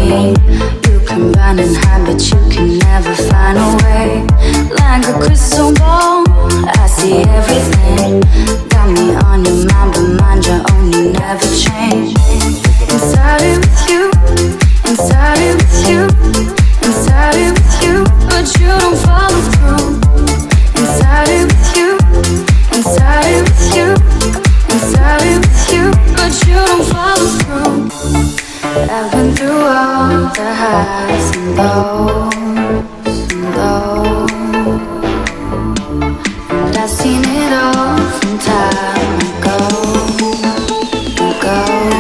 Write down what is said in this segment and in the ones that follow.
me. You can run and hide, but you can never find a way. Like a crystal ball, I see everything. Got me on your mind, but mind your own, you never change. Inside it with you, inside it with you, inside it with you, but you don't follow through. Inside it with you, inside it with you, inside it with you, but you don't follow through. I've been through all the highs and lows and lows, and I've seen it all from time ago, ago.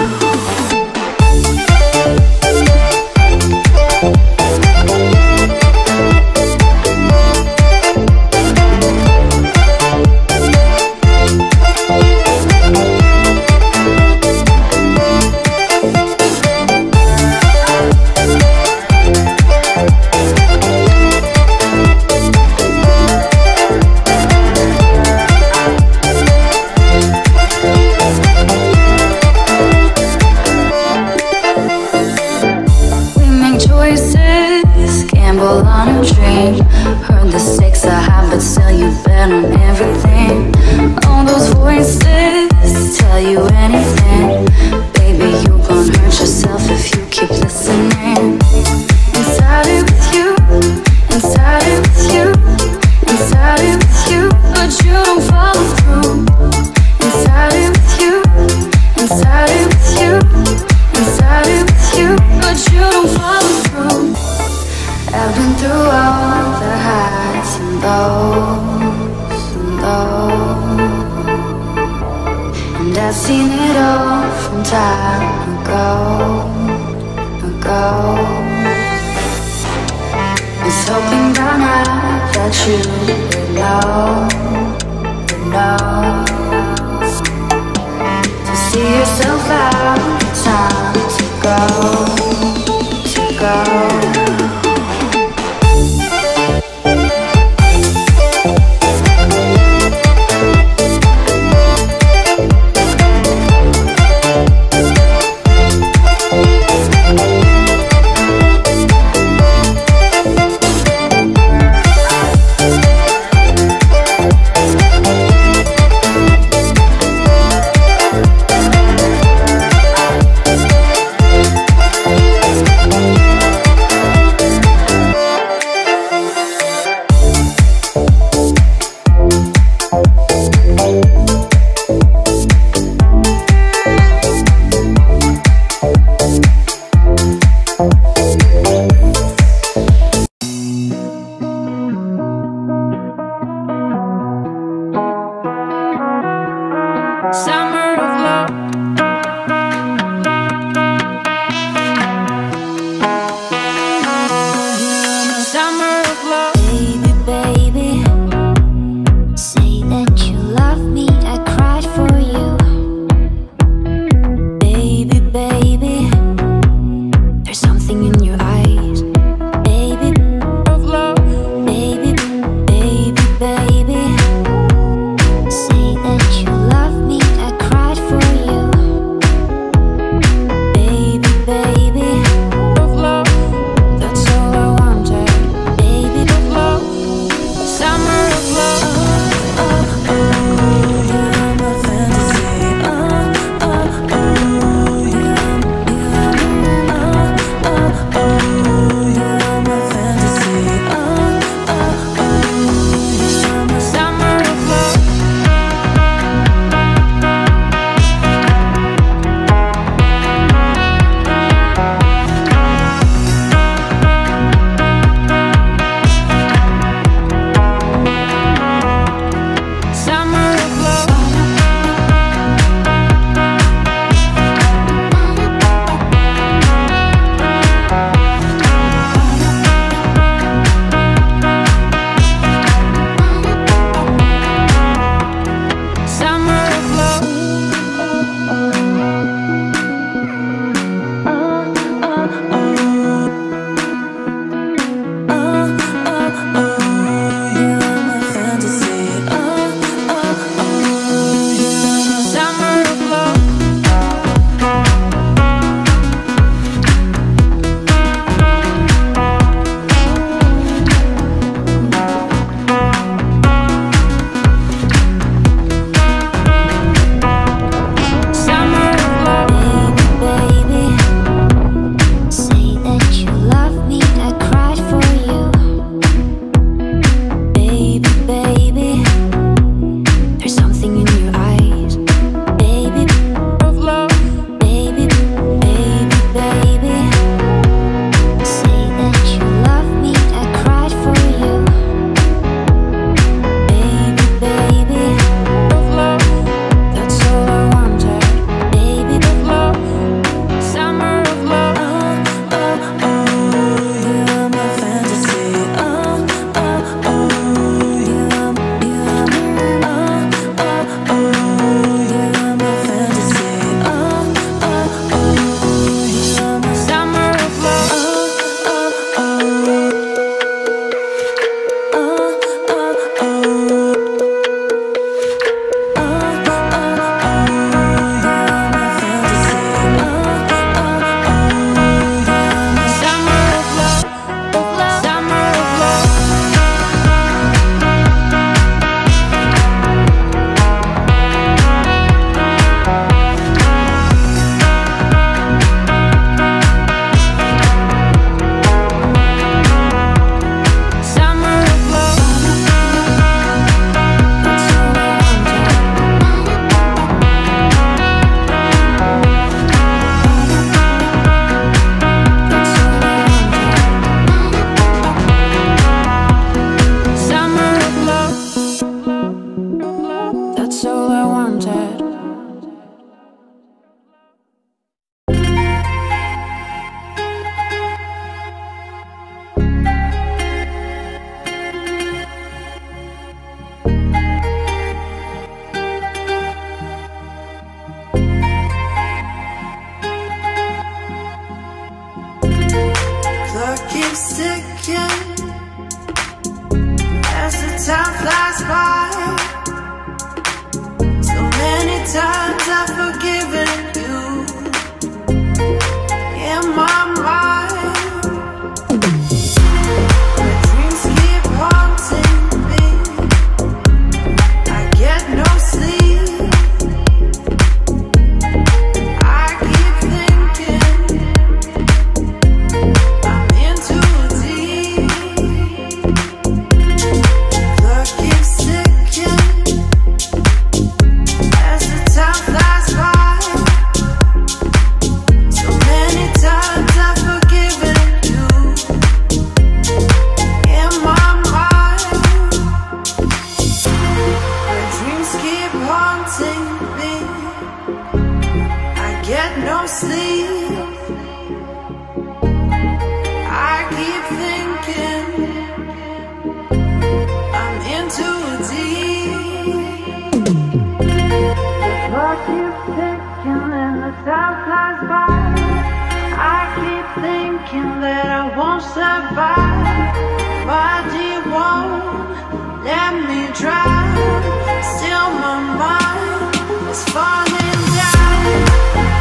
Gamble on a dream. Heard the stakes are high, but still you bet on everything. All those voices tell you anything. Baby, you gon' hurt yourself if you keep listening. Inside it with you, inside it with you, inside it with you, but you don't follow through. Inside it with you, inside it with you, inside it with you, but you don't follow through. I've been through all the highs and lows and lows, and I've seen it all from time ago, ago. Was hoping by now that you would know, to see yourself out, time to go. Summer of love. Summer of love. Baby, baby, say that you love me. I cried for you. Baby, baby, there's something in your eyes. Baby, Of love. baby, baby, baby, say that you love me. I keep thinking and the time flies by. I keep thinking that I won't survive. Body won't let me drown. Still my mind is falling down.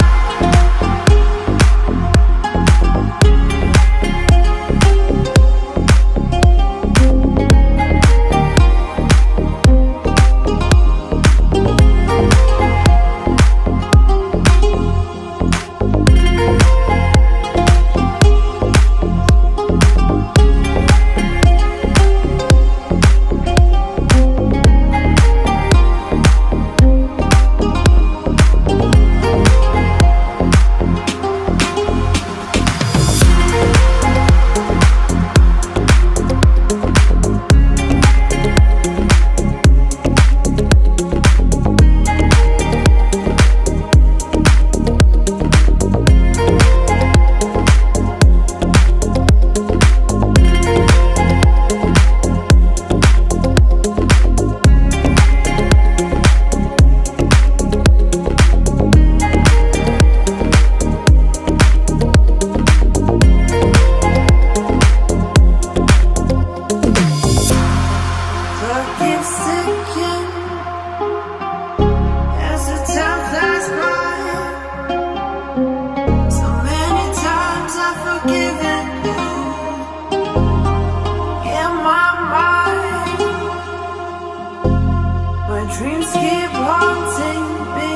Dreams keep haunting me.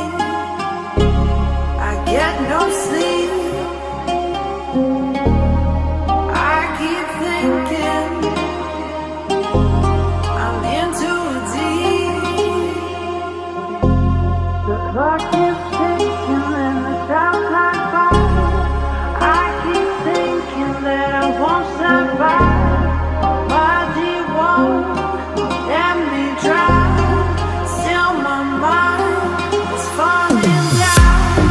I get no sleep. I keep thinking I'm in too deep. The clock keeps ticking and the time flies by. I keep thinking that I won't survive. Body won't let me drown. My mind is falling down.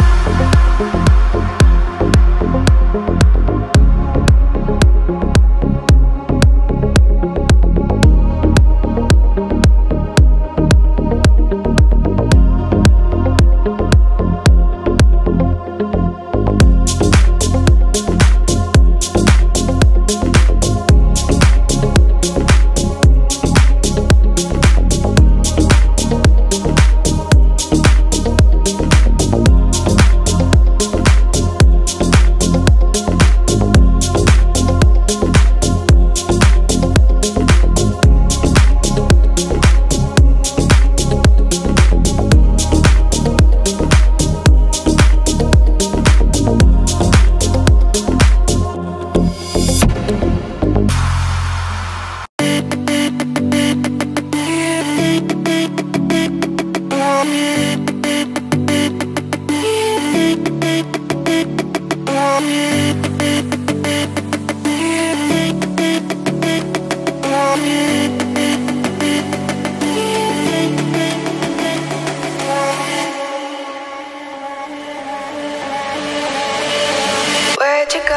Where'd you go?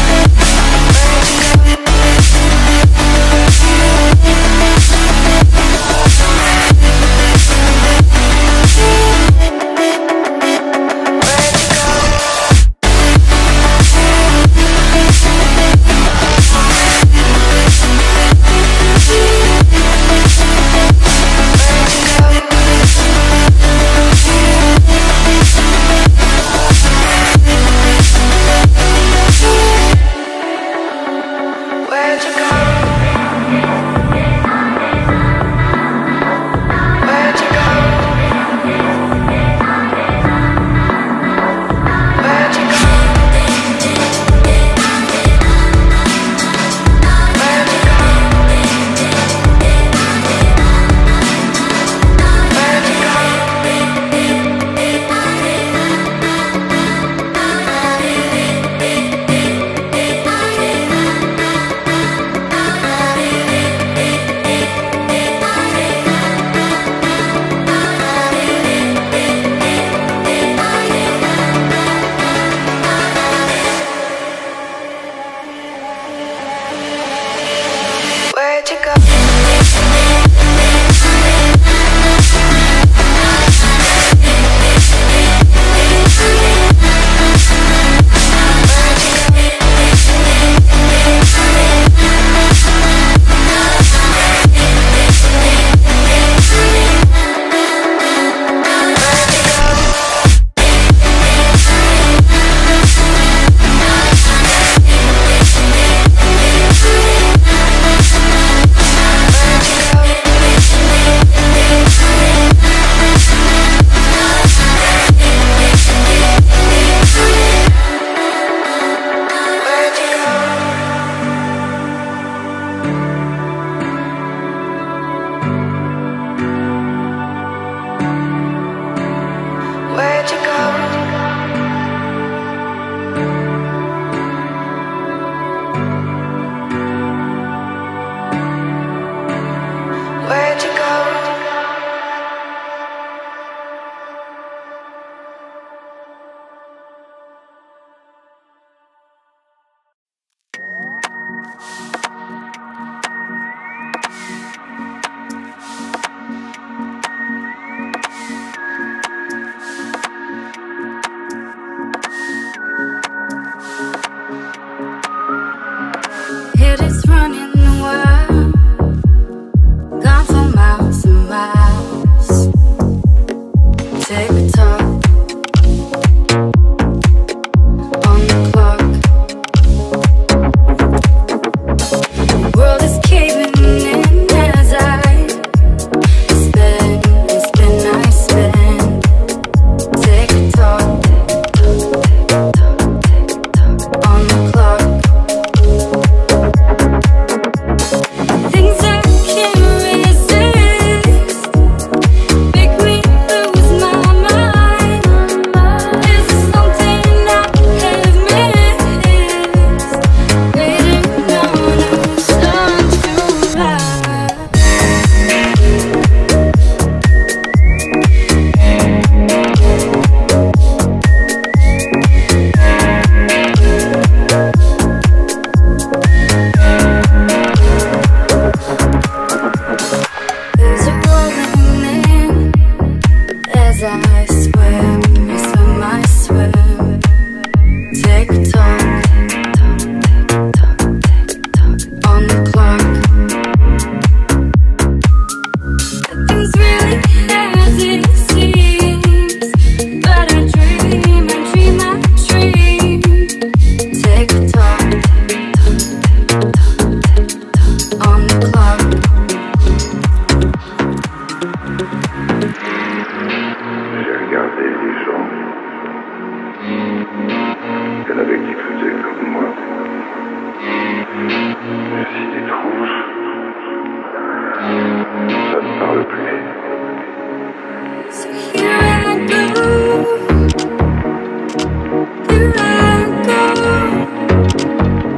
Where'd you go? It's running wild, gone for miles and miles. Tick tock on the clock. The world is caving in as I spin and spin, I spin. Tick tock on the clock. Things I can't resist make me lose my mind. Is it something I have missed? Waiting on a sun to rise. There's a rolling in as I swim, I swim. Tick tock on the clock. Nothing's really as it seems, but I dream, I dream, I dream. Tick tock on the clock. J'ai regardé les gens. Il y en avait qui faisaient comme moi. Mais si les trouves, ça ne parle plus. So here I go, here I go.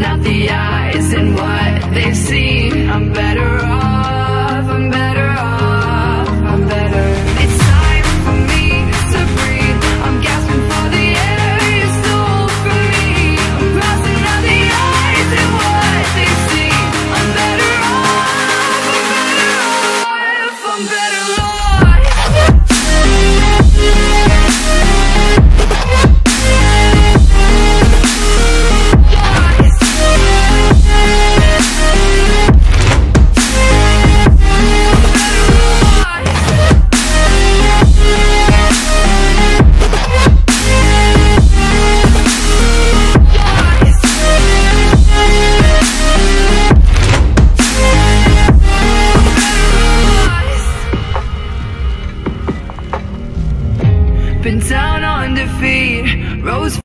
not the eyes, and